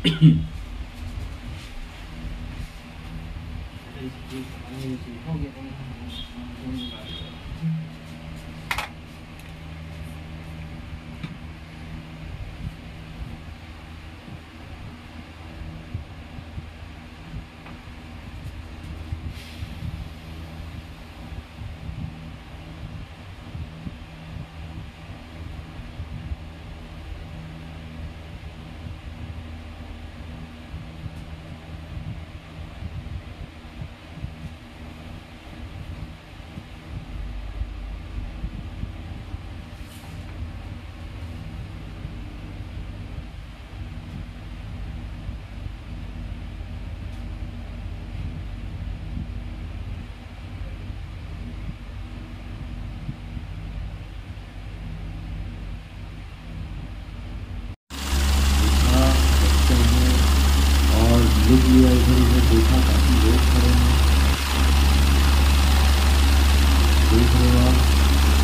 Look लिया, इधर उधर देखा, काफी लोग खड़े हैं, देख रहे हो आप।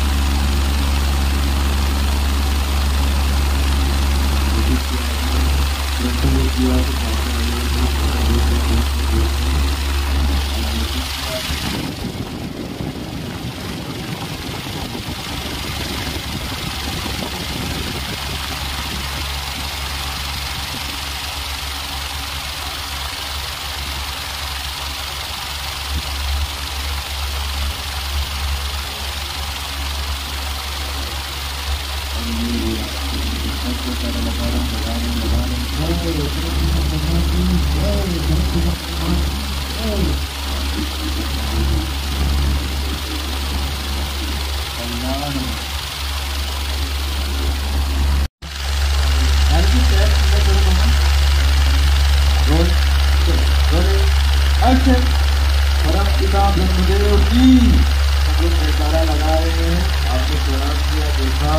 परमपिता ब्रह्मदेव की सब लोग जयकारा लगा रहे हैं। आपने प्रणाम किया, देखा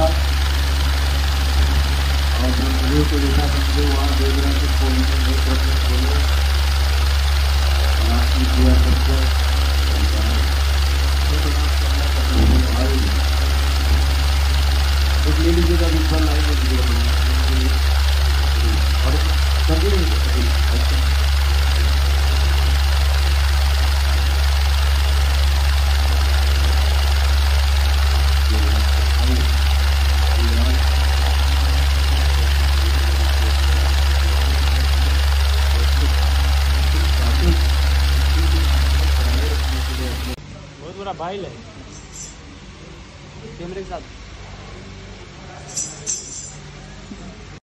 और ब्रह्मदेव को देखा, ब्रह्मदेव वहाँ देख रहे हैं कि खोलने नहीं करते, खोलो आपकी क्रिया करके एक ले लीजिएगा, बिल्कुल लाइन में लीजिएगा और सभी बहुत बड़ा भाई है।